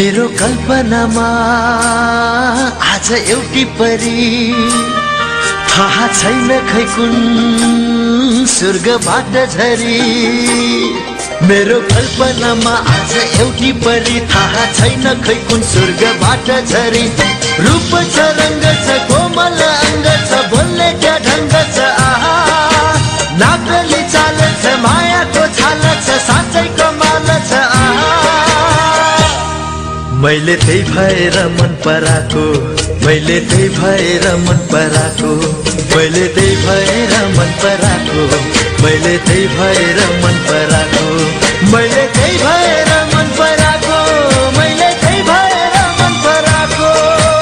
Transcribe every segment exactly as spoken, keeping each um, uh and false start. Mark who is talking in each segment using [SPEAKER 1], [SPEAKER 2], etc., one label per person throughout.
[SPEAKER 1] मेरो कल्पनामा आज एउटी परी थाहा छैन खै कुन स्वर्गबाट झरी। मेरो कल्पनामा आज एउटी परी थाहा छैन खै कुन स्वर्गबाट झरी। रूप छ रंग छ कोमल अंग छ बोल्ने क्या ढंग छ आहा नाकली चाल छ मायाको छाल छ साँच्चै कमाल छ आहा। मैले त्यही भएर मन पराको मैले त्यही भएर मन पराको मैले त्यही भएर मन पराको मैले त्यही भएर मन पराको मैले त्यही भएर मन पराको मैले त्यही भएर मन पराको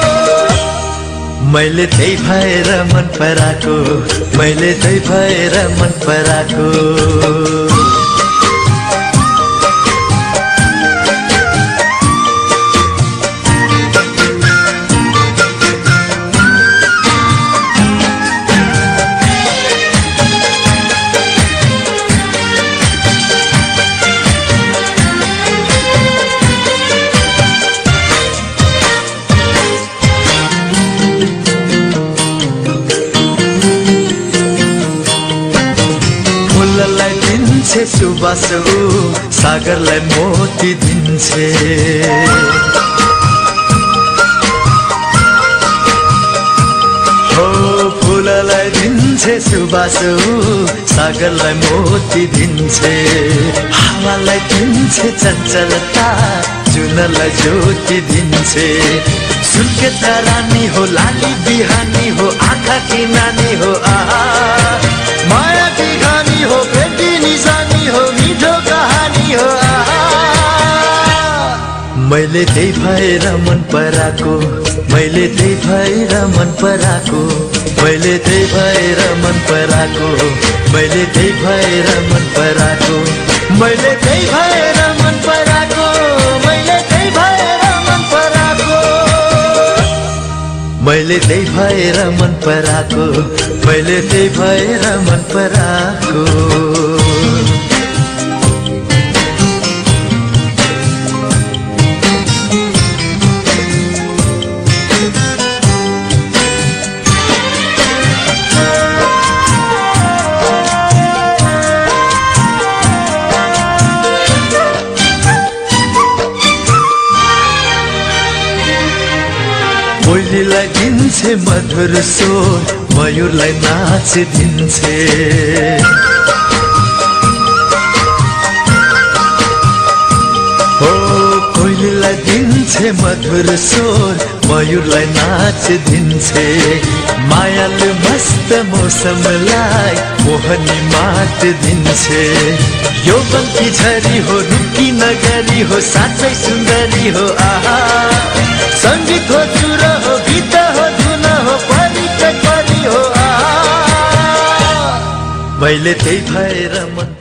[SPEAKER 1] मैले त्यही भएर मन पराको मैले त्यही भएर मन पराको। फूललाई दिन्छे सुबास सागरलाई मोती दिन्छे। हो फूललाई दिन्छे सुबास सागरलाई मोती दिन्छे। हावालाई दिन्छे चञ्चलता जुनलाई ज्योति दिन्छे। सुर्खेतका रानी हो लाली बिहानी हो आँखा की नानी हो आहा माया की गानी हो बेटी निशानी हो मीठो कहानी हो आहा। मैले त्यही भएर मन पराको मैले त्यही भएर मन पराको मैले त्यही भएर मन पराको मैले त्यही भएर मन पराको मैले त्यही भएर मन पराको मैले त्यही भएर मन पराको मैले त्यही भएर मन पराको मैले त्यही भएर मन पराको। कोइलीलाई दिन्छे मधुर स्वर मयूरलाई नाच दिन्छे। हो कोइलीलाई दिन्छे मधुर स्वर मयूरलाई नाच दिन्छे। मायालु मस्त मौसमलाई मोहनी मात दिन्छे। यो बन्ती झरी हो रुकी नगरी हो साँच्चै सुन्दरी हो आहा संगीत हो सुर हो गीत हो धुन हो परी परी हो आहा। मैले त्यही भएर मन